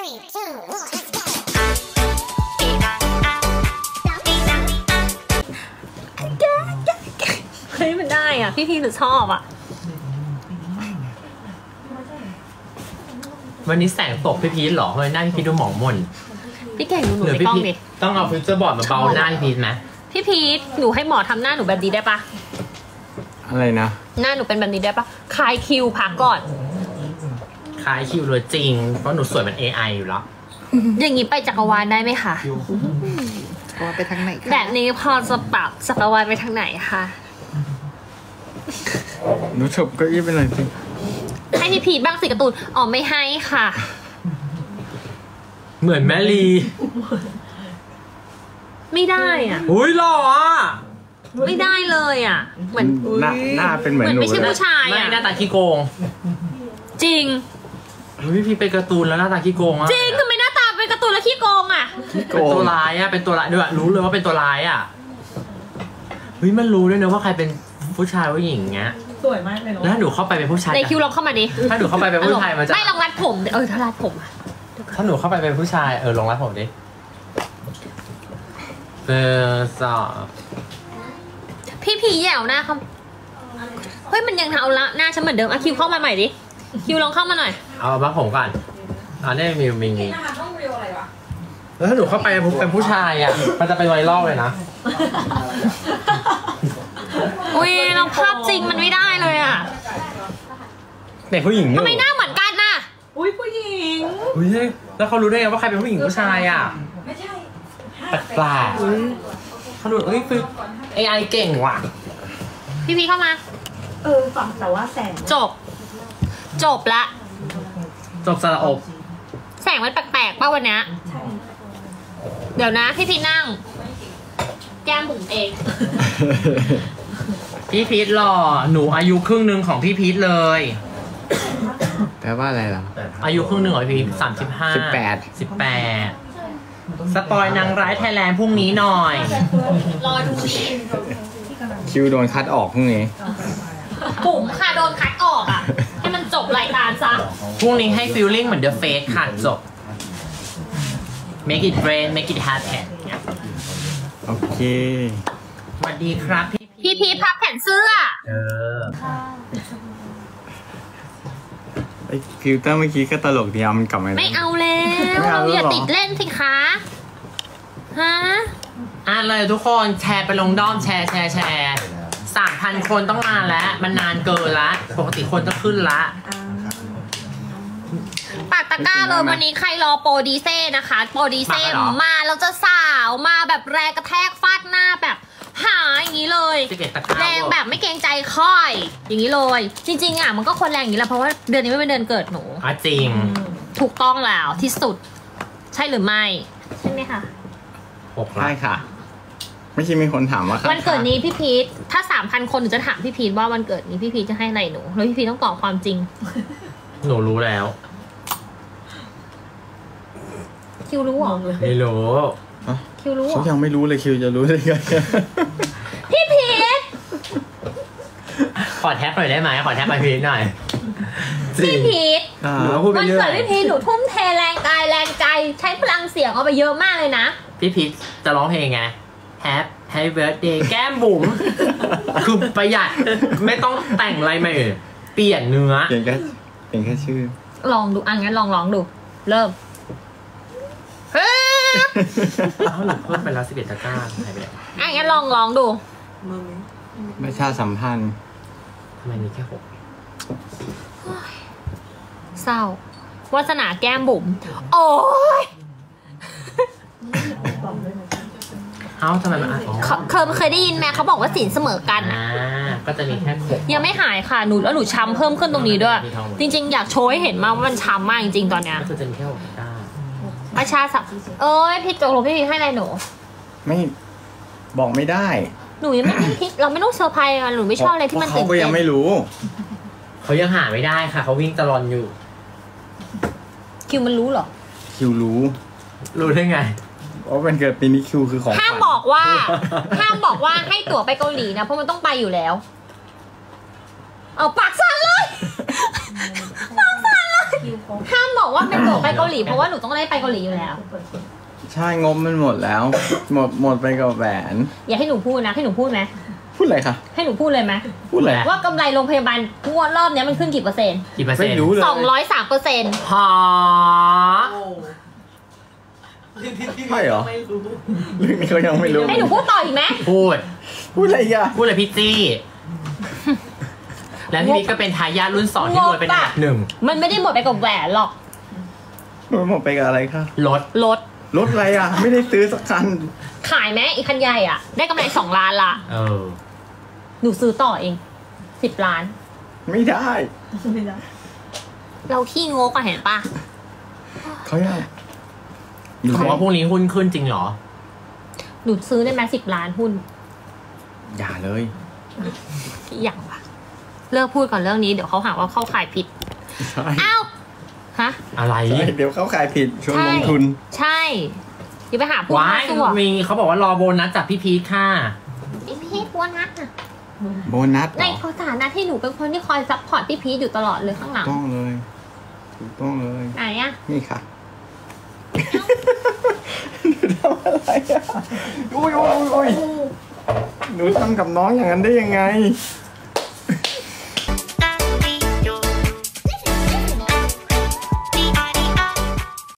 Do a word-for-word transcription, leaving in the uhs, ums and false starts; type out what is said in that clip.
เฮ้ยมันได้อ่ะพี่พี่หนูชอบอ่ะวันนี้แสงตกพี่พีทหรอเฮ้ยหน้าพี่พีทดูหมองมนพี่เก่งหนูหนูในกล้องดิต้องเอาฟิวเจอร์บอร์ดมาเบาหน้าพี่พีทไหมพี่พีทหนูให้หมอทำหน้าหนูแบบนี้ได้ปะอะไรนะหน้าหนูเป็นแบบนี้ได้ปะคลายคิวพักก่อนคลายคิวเลยจริงเพราะหนูสวยเป็น เอ ไอ อยู่แล้วอย่างนี้ไปจักรวาลได้ไหมคะว่าไปทางไหนแบบนี้พอจะปรับจักรวาลไปทางไหนคะหนูฉบเก้าอี้ไปหน่อยสิให้พี่พีทบ้างสิการ์ตูนอ๋อไม่ให้ค่ะเหมือนแม่ลีไม่ได้อ่ะอุ้ยหล่ออ่ะไม่ได้เลยอ่ะเหมือนหน้าหน้าเป็นเหมือนหนูไม่ใช่ผู้ชายอ่ะหน้าตาขี้โกงจริงพี่พีเป็นการ์ตูนแล้วหน้าตาขี้โกงอ่ะจริงทำไมหน้าตาเป็นการ์ตูนแล้วขี้โกงอ่ะเป็นตัวร้ายอ่ะเป็นตัวร้ายด้วยรู้เลยว่าเป็นตัวร้ายอ่ะเฮ้ยมันรู้ด้วยนะว่าใครเป็นผู้ชายผู้หญิงเงี้ยสวยมากเลยเนาะแล้วถ้าหนูเข้าไปเป็นผู้ชายในคิวลองเข้ามาดิถ้าหนูเข้าไปเป็นผู้ชายมันจะไม่ลองรัดผมเออถ้ารัดผมถ้าหนูเข้าไปเป็นผู้ชายเออลองรัดผมดิเออสอบพี่พีแย่วหน้าเขาเฮ้ยมันยังเอาละหน้าฉันเหมือนเดิมอะคิวเข้ามาใหม่ดิคิวลองเข้ามาหน่อยเอามาผมก่อนอันนี้มีมีมีแล้วถ้าหนูเข้าไปเป็นผู้ชายอ่ะมันจะเป็นไวรัลเลยนะอุ้ยน้องภาพจริงมันไม่ได้เลยอ่ะเด็กผู้หญิงทำไมหน้าเหมือนกันน่ะอุ้ยผู้หญิงอุ้ยแล้วเขารู้ได้ไงว่าใครเป็นผู้หญิงผู้ชายอ่ะไม่ใช่แปลกเขาดูเอ้ยคือ เอ ไอ เก่งว่ะพี่พีเข้ามาเออฝั่งแต่ว่าแสงจบจบละจบสระอบแสงมันแปลกๆป่ะวันนี้เดี๋ยวนะพี่พีนั่งแก้มบุ๋มเองพี่พีทหล่อหนูอายุครึ่งหนึ่งของพี่พีทเลยแปลว่าอะไรล่ะอายุครึ่งหนึ่งของพี่พีทสามสิบห้าสิบแปดสิบแปดสปอยนางร้ายไทยแลนด์พรุ่งนี้หน่อยรอดูดิคิวโดนคัดออกพรุ่งนี้บุ๋มค่ะโดนคัดออกอ่ะให้มันจบรายการซะพรุ่งนี้ให้ฟีลลิ่งเหมือน The Face ค่ะจบ make it rain make it happen โอเคสวัสดีครับพี่พี่พีพับแผ่นเสื้อเออไอฟิลเตอร์เมื่อกี้ก็ตลกดีเอามันกลับมาไม่เอาแล้วเราอย่าติดเล่นสิคะฮะอ่ะเลยทุกคนแชร์ไปลงด้อมแชร์แชร์แชร์สามพันคนต้องมาแล้วมันนานเกินละปกติคนจะขึ้นละปากตะกร้าเลยวันนี้ใครรอโปรดีเซ่นะคะโปรดีเซ่มาเราจะสาวมาแบบแรงกระแทกฟาดหน้าแบบหาอย่างนี้เลยแรงแบบไม่เกรงใจค่อยอย่างนี้เลยจริงๆอ่ะมันก็ควรแรงอย่างนี้แหละเพราะว่าเดือนนี้ไม่เป็นเดือนเกิดหนูอ่ะจริงถูกต้องแล้วที่สุดใช่หรือไม่ใช่ไหมคะใช่ค่ะไม่ใช่มีคนถามว่าวันเกิดนี้พี่พีทถ้าสามพันคนหนูจะถามพี่พีทว่าวันเกิดนี้พี่พีทจะให้อะไรหนูแล้วพี่พีทต้องตอบความจริงหนูรู้แล้วคิวรู้หรอไม่รู้คิวรู้เขายังไม่รู้เลยคิวจะรู้ได้ไงพี่พีทขอแท็บหน่อยได้ไหมขอแท็บไปพีทหน่อยพี่พีทวันเกิดพี่พีทหนูทุ่มเทแรงกายแรงใจใช้พลังเสียงเอาไปเยอะมากเลยนะพี่พีทจะร้องเพลงไงแฮปแฮปปี้เบิร์ธเดย์แก้มบุ๋มคือประหยัดไม่ต้องแต่งอะไรใหม่เปลี่ยนเนื้อเปลี่ยนแค่เปลี่ยนแค่ชื่อลองดูอ่ะงั้นลองร้องดูเริ่มเฮ้ยเขาหลุดเพิ่มไปแล้วสิบเอ็ดตะกร้าใช่ไหมอ่ะงั้นลองร้องดูประชาสัมพันธ์ทำไมมีแค่หกเศร้าวาสนาแก้มบุ๋มโอ้ยเอ้าทำไมมันเคยเคยได้ยินไหมเขาบอกว่าสินเสมอกันอ่าก็จะมีแค่หกยังไม่หายค่ะหนูแล้วหนูช้ำเพิ่มขึ้นตรงนี้ด้วยจริงๆอยากโชว์ให้เห็นมากว่ามันช้ำมากจริงๆตอนเนี้ยก็จะมีแค่หกตะกร้าประชาสัมเอ้ยพี่โจโหพี่พีให้อะไรหนูไม่บอกไม่ได้หนูยังไม่คิดเราไม่ต้องเซอร์ไพรส์กันหนูไม่ชอบอะไรที่มันตื่นเต้นเขาก็ยังไม่รู้เขายังหาไม่ได้ค่ะเขาวิ่งตลอดอยู่คิวมันรู้เหรอคิวรู้รู้ได้ไงเพราะเป็นเกิดปีนี้คิวคือของห้ามบอกว่าห้ามบอกว่าให้ตั๋วไปเกาหลีนะเพราะมันต้องไปอยู่แล้วเอาปากสั่นเลยปากสั่นเลยห้ามบอกบอกว่าเป็นตัวไปเกาหลีเพราะว่าหนูต้องได้ไปเกาหลีอยู่แล้วใช่งบมันหมดแล้ว หมดหมดไปกับแหวนอย่าให้หนูพูดนะให้หนูพูดไหมพูดอะไรคะให้หนูพูดเลยไหมพูดอะไรว่ากำไรโรงพยาบาลงวดรอบเนี้ยมันขึ้นกี่เปอร์เซ็นต์กี่เปอร์เซ็นไม่ต์รู้เลยสองร้อยสามเปอร์เซ็นต์หาใช่เหรอเรื่องนี้เขายังไม่รู้ให้หนูพูดต่ออีกไหมพูดพูดอะไรอีกอ่ะพูดเลยพี่จี้ แล้วพี่บิ๊กก็เป็นทายาทรุ่นสองที่รวยเป็นอันดับหนึ่งมันไม่ได้หมดไปกับแหวนหรอกหนูหมดไปกับอะไรคะรถรถรถอะไรอ่ะ ไม่ได้ซื้อสักคันขายไหมอีกคันใหญ่อ่ะ ได้กำไรสองล้านละเออหนูซื้อต่อเองสิบล้านไม่ได้ไม่ได้เราขี้งกอะเห็นปะเขาอยากเขาว่าพรุ่งนี้หุ้นขึ้นจริงเหรอหนูซื้อได้ไหมสิบล้านหุ้นอย่าเลยอย่างวะเลิกพูดก่อนเรื่องนี้เดี๋ยวเขาหาว่าเข้าขายผิดใช่อ้าวฮะอะไรใช่เดี๋ยวเขาขายผิดชวนลงทุนใช่อย่าไปหาพูดว้ามั่วย ซั่วมีเขาบอกว่ารอโบนัสจากพี่พีคค่ะพี่พีทบัวนัทอะโบนัสเหในรอฐานะที่หนูเป็นคนที่คอยซัพพอร์ตพี่พีทอยู่ตลอดเลยข้างหลังต้องเลยถูกต้องเลยไหนอะนี่ค่ะหนูทำอะไรอ่ะอุ้ยอุ้ยอุ้ยหนูทำกับน้องอย่างนั้นได้ยังไงเ